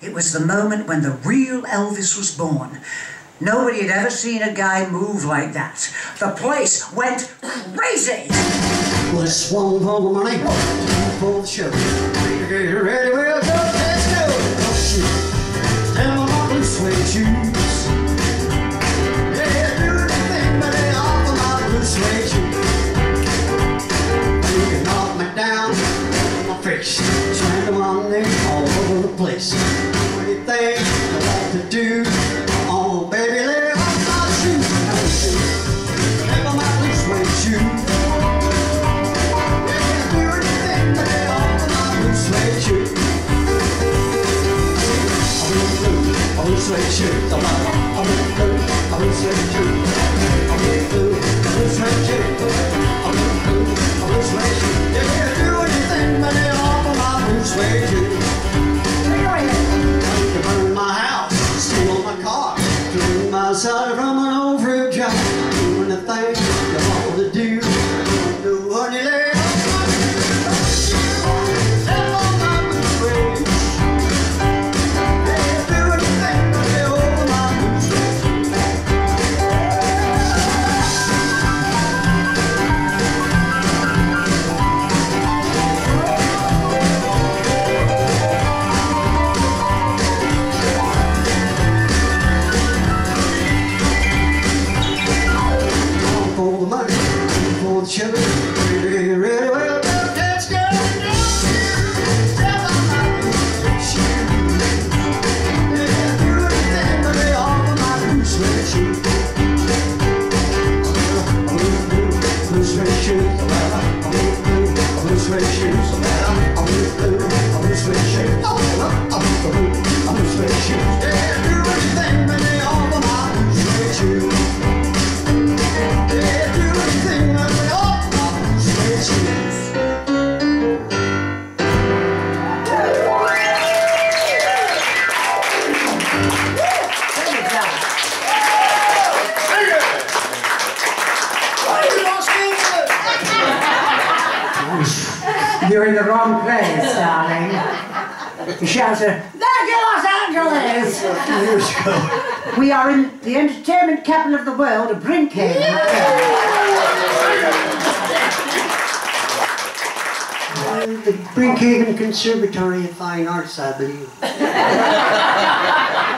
It was the moment when the real Elvis was born. Nobody had ever seen a guy move like that. The place went crazy. Let's one for the money, two for the show. Get ready, we'll go, let's go. Tell them my blue suede shoes. Yeah, do anything but they offer my blue suede shoes. You can knock me down on my face, slam them on there all over the place. Anything you want to do, oh baby, lay off my shoes. Tell them my blue suede shoes. Blue suede shoes, I'm blue suede shoes, I'm blue suede shoes, I'm blue suede shoes. Yeah, do anything but they offer my blue suede shoes. I can burn my house, steal my car, turn myself from an old fruit job. Do anything you want to do, do what you like. You're in the wrong place, darling. You shouted, "Back in Los Angeles!" We are in the entertainment capital of the world, Brinkhaven. The Brinkhaven Conservatory of Fine Arts, I believe.